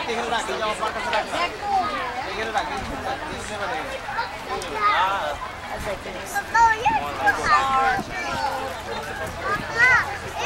tinggal lagi jawab pakai sedang. Tinggal lagi. Betul ya.